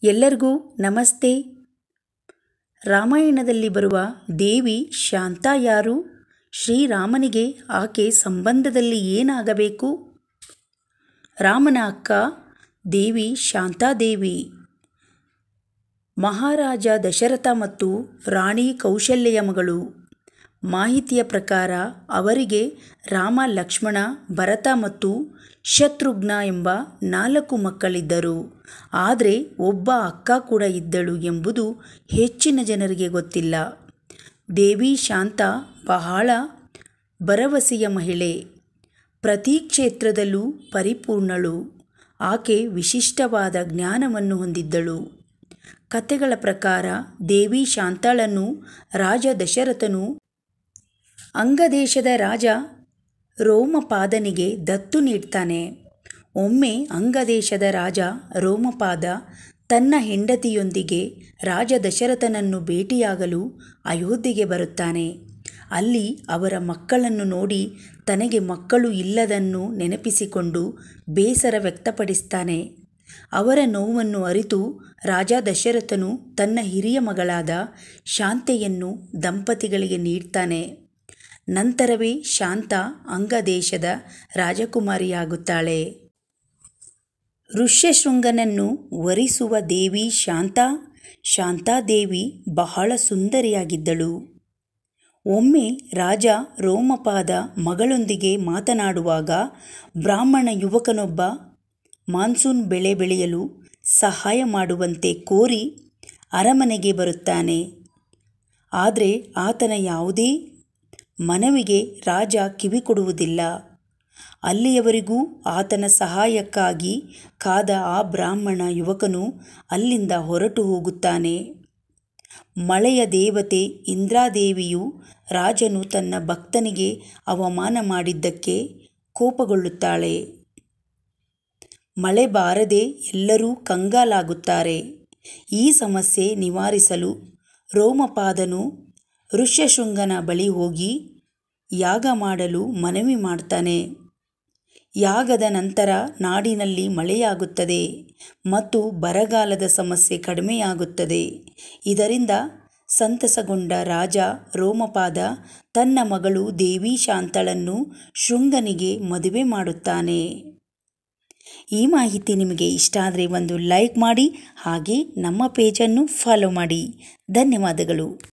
ಎಲ್ಲರಿಗೂ ನಮಸ್ತೆ. ರಾಮಾಯಣದಲ್ಲಿ ಬರುವ ದೇವಿ ಶಾಂತ ಯಾರು? ಶ್ರೀರಾಮನಿಗೆ ಆಕೆ ಸಂಬಂಧದಲ್ಲಿ ಏನಾಗಬೇಕು? ರಾಮನ ಅಕ್ಕ ದೇವಿ ಶಾಂತಾದೇವಿ. ಮಹಾರಾಜ ದಶರಥ ಮತ್ತು ರಾಣಿ ಕೌಶಲ್ಯೆಯ ಮಗಳು. ಮಾಹಿತಿಯ ಪ್ರಕಾರ ಅವರಿಗೆ ರಾಮ, ಲಕ್ಷ್ಮಣ, ಭರತ ಮತ್ತು ಶತ್ರುಘ್ನ ಎಂಬ 4 ಮಕ್ಕಳಿದ್ದರು. ಆದರೆ ಒಬ್ಬ ಅಕ್ಕ ಕೂಡ ಇದ್ದಳು ಎಂಬುದು ಹೆಚ್ಚಿನ ಜನರಿಗೆ ಗೊತ್ತಿಲ್ಲ. ದೇವಿ ಶಾಂತ ಬಹಳ ಭರವಸೆಯ ಮಹಿಳೆ. ಪ್ರತಿ ಕ್ಷೇತ್ರದಲ್ಲೂ ಪರಿಪೂರ್ಣಳು. ಆಕೆ ವಿಶಿಷ್ಟವಾದ ಜ್ಞಾನವನ್ನು ಹೊಂದಿದ್ದಳು. ಕಥೆಗಳ ಪ್ರಕಾರ ದೇವಿ ಶಾಂತಳನ್ನು ರಾಜ ದಶರಥನು ಅಂಗದೇಶದ ರಾಜ ರೋಮಪಾದನಿಗೆ ದತ್ತು ನೀಡ್ತಾನೆ. ಒಮ್ಮೆ ಅಂಗದೇಶದ ರಾಜ ರೋಮಪಾದ ತನ್ನ ಹೆಂಡತಿಯೊಂದಿಗೆ ರಾಜ ದಶರಥನನ್ನು ಭೇಟಿಯಾಗಲು ಅಯೋಧ್ಯೆಗೆ ಬರುತ್ತಾನೆ. ಅಲ್ಲಿ ಅವರ ಮಕ್ಕಳನ್ನು ನೋಡಿ ತನಗೆ ಮಕ್ಕಳು ಇಲ್ಲದನ್ನು ನೆನಪಿಸಿಕೊಂಡು ಬೇಸರ ವ್ಯಕ್ತಪಡಿಸ್ತಾನೆ. ಅವರ ನೋವನ್ನು ಅರಿತು ರಾಜ ದಶರಥನು ತನ್ನ ಹಿರಿಯ ಮಗಳಾದ ಶಾಂತೆಯನ್ನು ದಂಪತಿಗಳಿಗೆ ನೀಡ್ತಾನೆ. ನಂತರವೇ ಶಾಂತ ಅಂಗದೇಶದ ರಾಜಕುಮಾರಿಯಾಗುತ್ತಾಳೆ. ಋಷ್ಯಶೃಂಗನನ್ನು ವರಿಸುವ ದೇವಿ ಶಾಂತಾದೇವಿ ಬಹಳ ಸುಂದರಿಯಾಗಿದ್ದಳು. ಒಮ್ಮೆ ರಾಜ ರೋಮಪಾದ ಮಗಳೊಂದಿಗೆ ಮಾತನಾಡುವಾಗ ಬ್ರಾಹ್ಮಣ ಯುವಕನೊಬ್ಬ ಮಾನ್ಸೂನ್ ಬೆಳೆ ಬೆಳೆಯಲು ಸಹಾಯ ಮಾಡುವಂತೆ ಕೋರಿ ಅರಮನೆಗೆ ಬರುತ್ತಾನೆ. ಆದರೆ ಆತನ ಯಾವುದೇ ಮನವಿಗೆ ರಾಜ ಕಿವಿಕೊಡುವುದಿಲ್ಲ. ಅಲ್ಲಿಯವರೆಗೂ ಆತನ ಸಹಾಯಕ್ಕಾಗಿ ಕಾದ ಆ ಬ್ರಾಹ್ಮಣ ಯುವಕನು ಅಲ್ಲಿಂದ ಹೊರಟು ಹೋಗುತ್ತಾನೆ. ಮಳೆಯ ದೇವತೆ ಇಂದ್ರಾದೇವಿಯು ರಾಜನು ತನ್ನ ಭಕ್ತನಿಗೆ ಅವಮಾನ ಮಾಡಿದ್ದಕ್ಕೆ ಕೋಪಗೊಳ್ಳುತ್ತಾಳೆ. ಮಳೆ ಬಾರದೆ ಎಲ್ಲರೂ ಕಂಗಾಲಾಗುತ್ತಾರೆ. ಈ ಸಮಸ್ಯೆ ನಿವಾರಿಸಲು ರೋಮಪಾದನು ಋಷ್ಯಶೃಂಗನ ಬಳಿ ಹೋಗಿ ಯಾಗ ಮಾಡಲು ಮನವಿ ಮಾಡ್ತಾನೆ. ಯಾಗದ ನಂತರ ನಾಡಿನಲ್ಲಿ ಮಳೆಯಾಗುತ್ತದೆ ಮತ್ತು ಬರಗಾಲದ ಸಮಸ್ಯೆ ಕಡಿಮೆಯಾಗುತ್ತದೆ. ಇದರಿಂದ ಸಂತಸಗೊಂಡ ರಾಜ ರೋಮಪಾದ ತನ್ನ ಮಗಳು ದೇವಿ ಶಾಂತಳನ್ನು ಶೃಂಗನಿಗೆ ಮದುವೆ ಮಾಡುತ್ತಾನೆ. ಈ ಮಾಹಿತಿ ನಿಮಗೆ ಇಷ್ಟ ಆದರೆ ಒಂದು ಲೈಕ್ ಮಾಡಿ, ಹಾಗೆ ನಮ್ಮ ಪೇಜನ್ನು ಫಾಲೋ ಮಾಡಿ. ಧನ್ಯವಾದಗಳು.